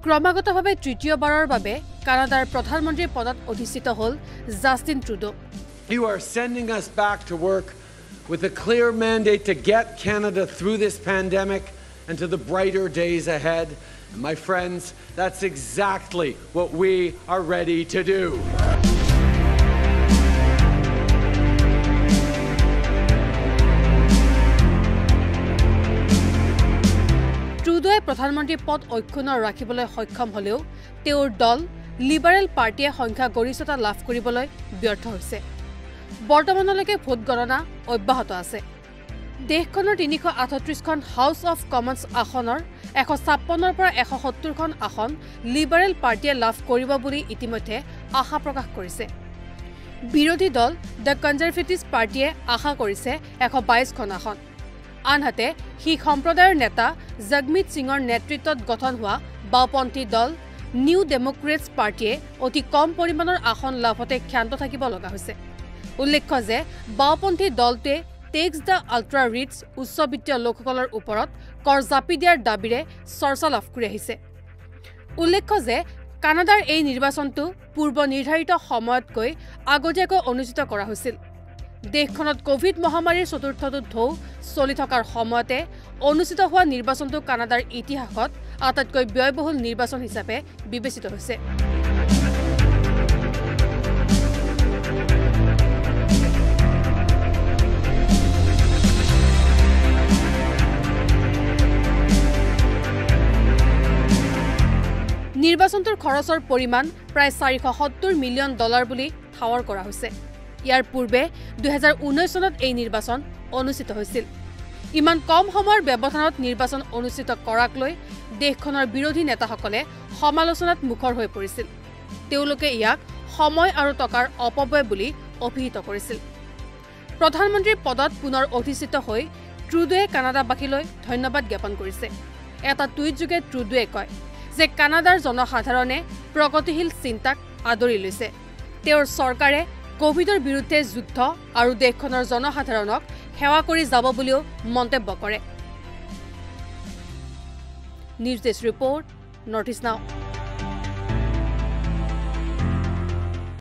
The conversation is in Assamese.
ক্ৰমাগতভাৱে তৃতীয়বাৰৰ বাবে কানাডাৰ প্ৰধানমন্ত্ৰীৰ পদত অধিষ্ঠিত হ'ল Justin Trudeau. You are sending us back to work with a clear mandate to get Canada through this pandemic and to the brighter days ahead. And my friends, that's exactly what we are ready to do. ট্ৰুডোৱে প্ৰধানমন্ত্ৰী পদ অক্ষুণ্ণ ৰাখিবলৈ সক্ষম হ'লেও তেওঁৰ দল লিবাৰেল পাৰ্টিয়ে সংখ্যাগৰিষ্ঠতা লাভ কৰিবলৈ ব্যৰ্থ হৈছে। বৰ্তমানলৈকে ভোট গণনা অব্যাহত আছে। দেশখনৰ 338খন হাউচ অফ কমন্স আসনৰ 156ৰ পৰা 170খন আসন লিবাৰেল পাৰ্টিয়ে লাভ কৰিব বুলি ইতিমধ্যে আশা প্ৰকাশ কৰিছে। বিৰোধী দল দ্য কনজাৰভেটিভছ পাৰ্টিয়ে আশা কৰিছে 122খন আসন। আনহাতে শিখ সম্প্ৰদায়ৰ নেতা জগমিত সিঙৰ নেতৃত্বত গঠন হোৱা বাওপন্থী দল নিউ ডেমক্ৰেটছ পাৰ্টিয়ে অতি কম পৰিমাণৰ আসন লাভতে ক্ষান্ত থাকিব লগা হৈছে। উল্লেখ্য যে বাওপন্থী দলটোৱে টেক্স দ্য আল্ট্ৰা ৰিচ উচ্চবিত্তীয় লোকসকলৰ ওপৰত কৰ জাপি দিয়াৰ দাবীৰে চৰ্চা লাভ কৰি আহিছে। উল্লেখ্য যে কানাডাৰ এই নিৰ্বাচনটো পূৰ্ব নিৰ্ধাৰিত সময়তকৈ আগতীয়াকৈ অনুষ্ঠিত কৰা হৈছিল। দেশখনত কোভিড মহামাৰীৰ চতুৰ্থটো ঢৌ চলি থকাৰ সময়তে অনুষ্ঠিত হোৱা নিৰ্বাচনটো কানাডাৰ ইতিহাসত আটাইতকৈ ব্যয়বহুল নিৰ্বাচন হিচাপে বিবেচিত হৈছে। নিৰ্বাচনটোৰ খৰচৰ পৰিমাণ প্ৰায় $470 মিলিয়ন বুলি ঠাৱৰ কৰা হৈছে। ইয়াৰ পূৰ্বে 2019 চনত এই নিৰ্বাচন অনুষ্ঠিত হৈছিল। ইমান কম সময়ৰ ব্যৱধানত নিৰ্বাচন অনুষ্ঠিত কৰাক লৈ দেশখনৰ বিৰোধী নেতাসকলে সমালোচনাত মুখৰ হৈ পৰিছিল। তেওঁলোকে ইয়াক সময় আৰু টকাৰ অপব্যয় বুলি অভিহিত কৰিছিল। প্ৰধানমন্ত্ৰীৰ পদত পুনৰ অধিষ্ঠিত হৈ ট্ৰুডোৱে কানাডাবাসীলৈ ধন্যবাদ জ্ঞাপন কৰিছে। এটা টুইটযোগে ট্ৰুডোৱে কয় যে কানাডাৰ জনসাধাৰণে প্ৰগতিশীল চিন্তাক আদৰি লৈছে। তেওঁৰ চৰকাৰে কোভিডৰ বিৰুদ্ধে যুদ্ধ আৰু দেশখনৰ জনসাধাৰণক সেৱা কৰি যাব বুলিও মন্তব্য কৰে। News desk report, north east নাও।